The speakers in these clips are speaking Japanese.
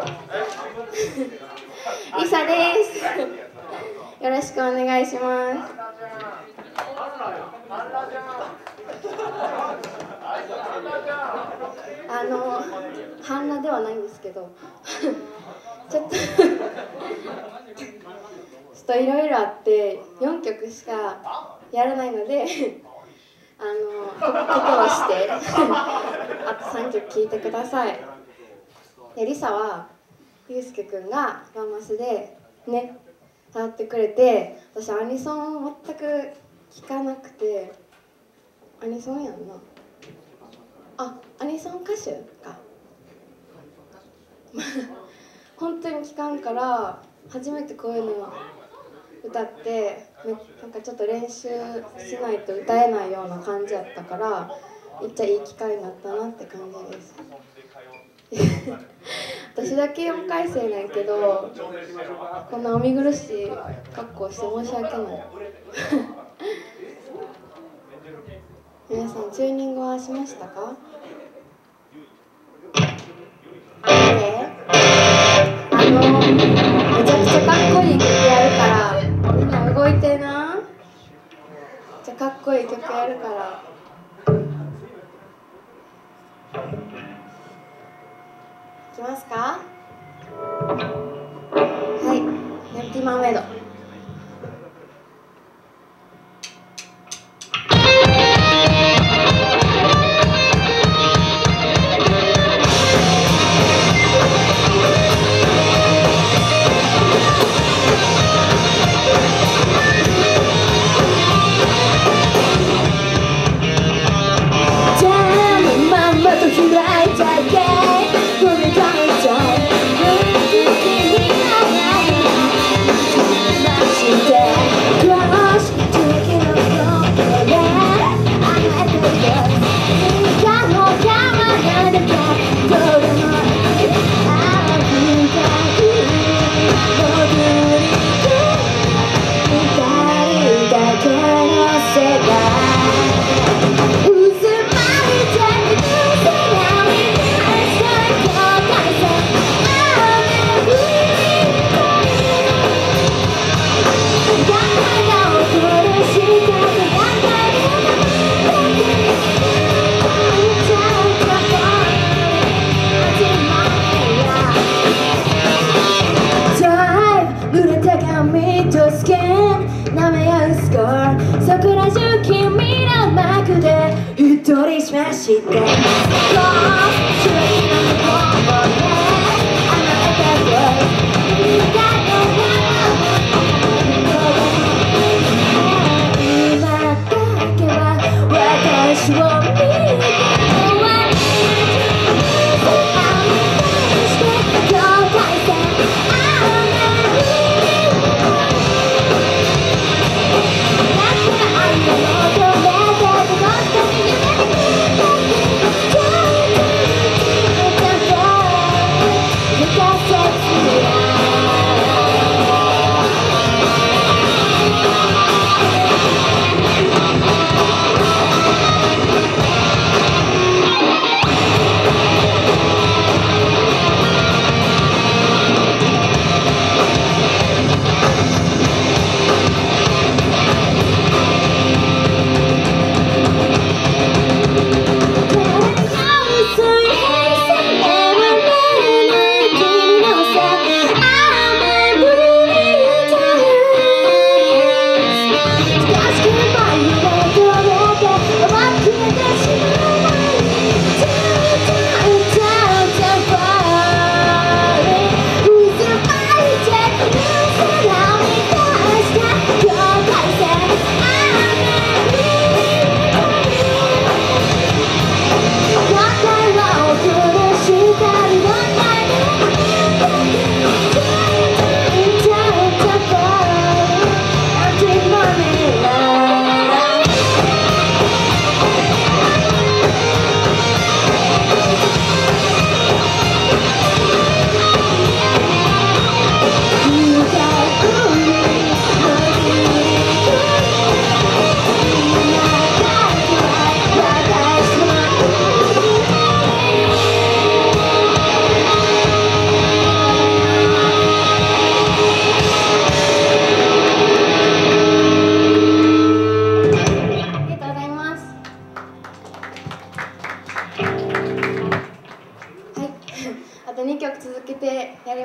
リサです。よろしくお願いします。半裸ではないんですけどちょっといろいろあって4曲しかやらないので心してあと3曲聴いてください。でリサはゆうすけくんがバンマスでね歌ってくれて、私アニソン全く聴かなくて、アニソンやんなあ、アニソン歌手か本当に聴かんから初めてこういうの歌ってなんかちょっと練習しないと歌えないような感じやったから、めっちゃいい機会になったなって感じです私だけ4回生なんやけど、こんなお見苦しい格好して申し訳ない皆さんチューニングはしましたか？めちゃくちゃかっこいい曲やるからみんな動いてな。めっちゃかっこいい曲やるからいきますか？はい、エンプティマーメイド。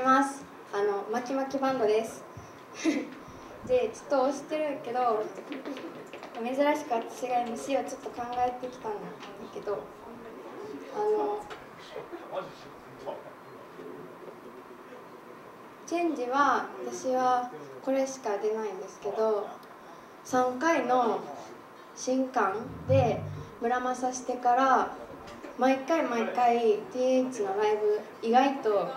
ます。マキマキバンドです。で、ちょっと押してるけど、珍しく私が MC をちょっと考えてきたんだけど、チェンジは私はこれしか出ないんですけど、3回の新刊で村正してから毎回 TH のライブ意外と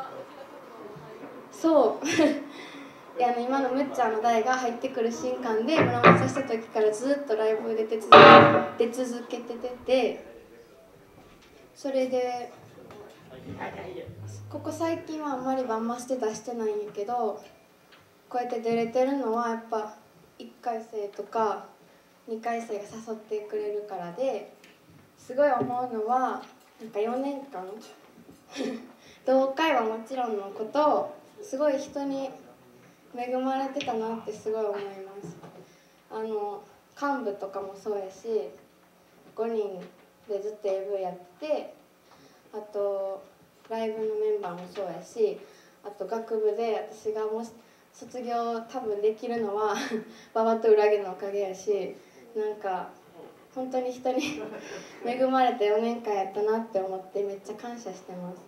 そう今のむっちゃんの代が入ってくる新刊で村正した時からずっとライブ出続けてて、それでここ最近はあんまりバンマスで出してないんやけど、こうやって出れてるのはやっぱ1回生とか2回生が誘ってくれるからで、すごい思うのはなんか4年間同会はもちろんのことすごい人に恵まれてたなってすごい思います。幹部とかもそうやし、5人でずっと AV やってて、あとライブのメンバーもそうやし、あと学部で私がもし卒業多分できるのは馬場と裏毛のおかげやし、なんか本当に人に恵まれて4年間やったなって思ってめっちゃ感謝してます。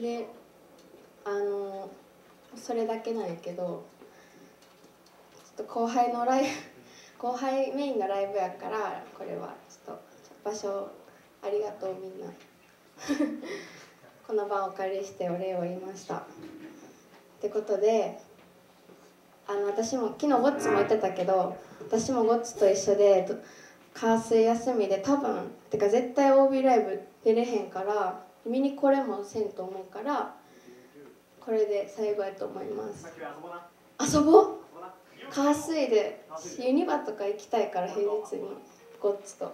でそれだけなんやけど、ちょっと後輩メインのライブやから、これはちょっと場所ありがとうみんなこの場をお借りしてお礼を言いました。ってことで私も昨日ゴッツも言ってたけど、私もゴッツと一緒で火水休みで多分てか絶対 OB ライブ出れへんから、見にこれもせんと思うから、これで最後やと思います。遊ぼう。火水でユニバとか行きたいから、平日にゴッツと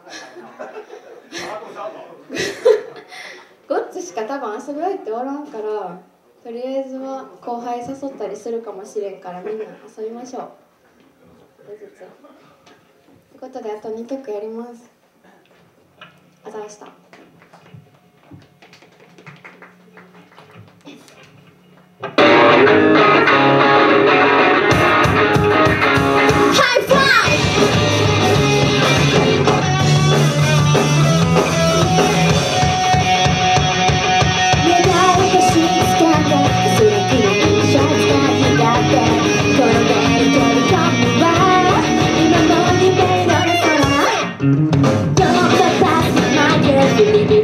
ゴッツしか多分遊び相手おらんから、とりあえずは後輩誘ったりするかもしれんから、みんな遊びましょう。ということであと2曲やります。あざました。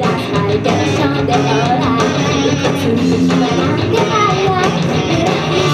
Get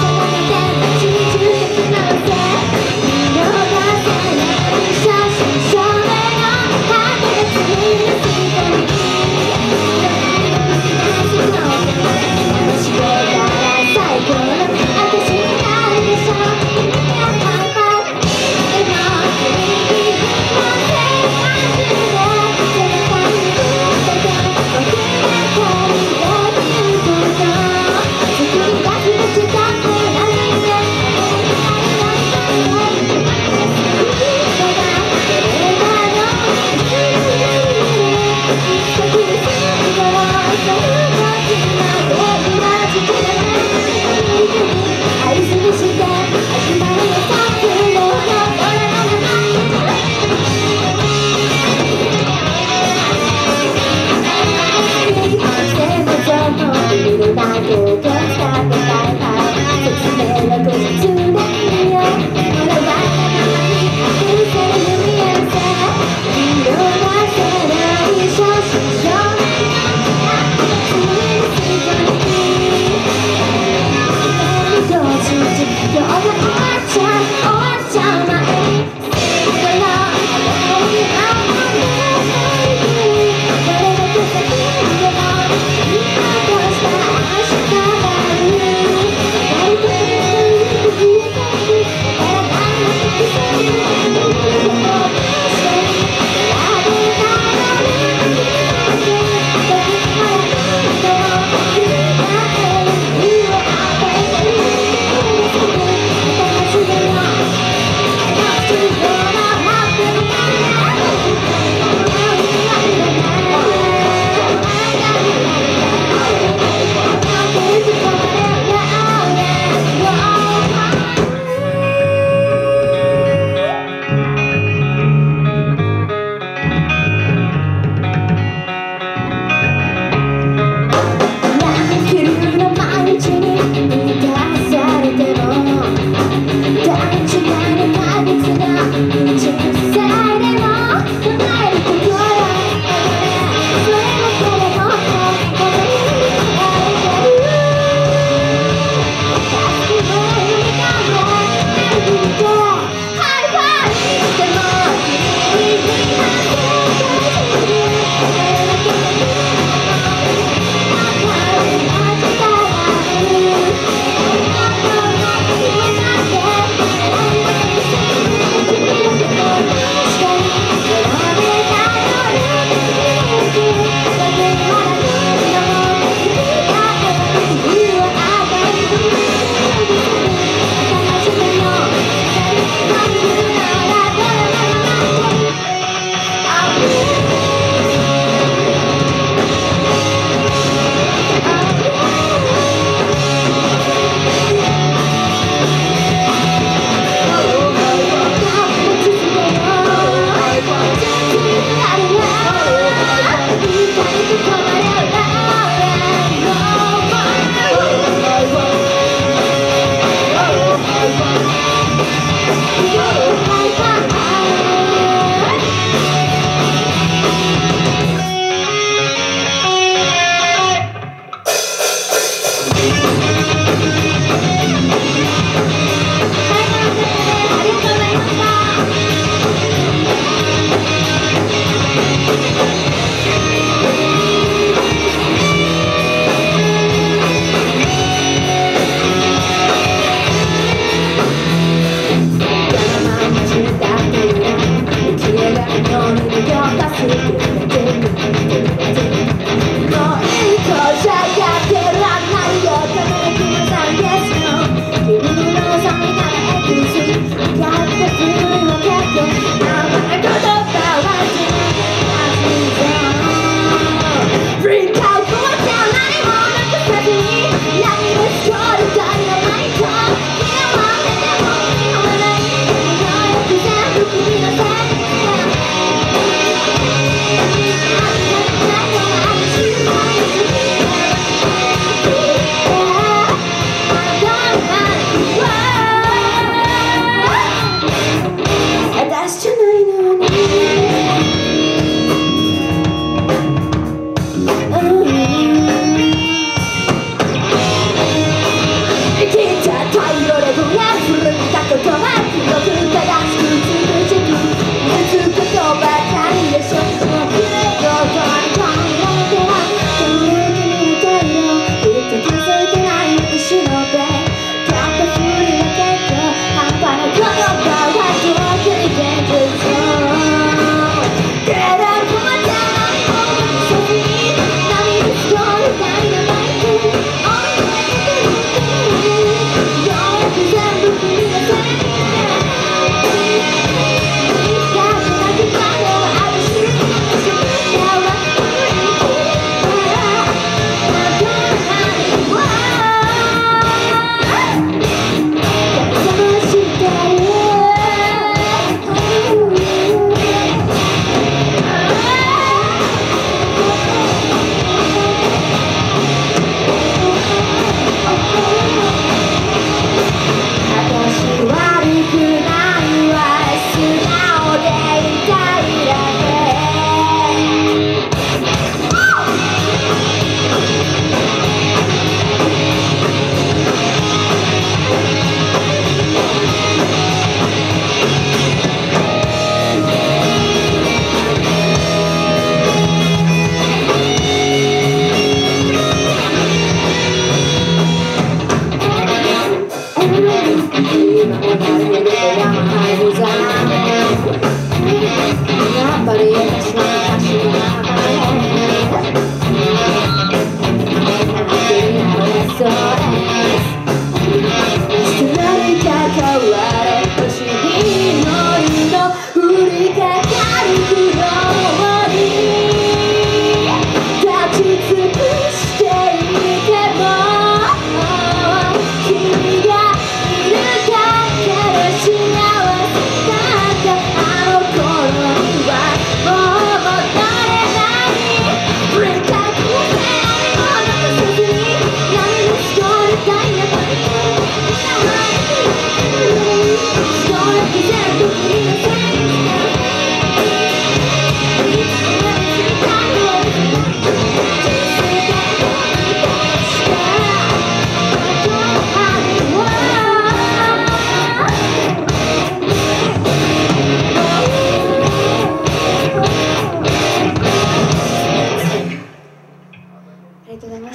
りがとうございました。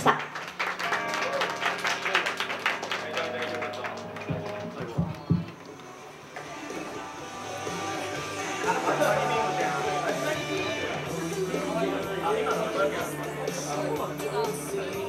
今の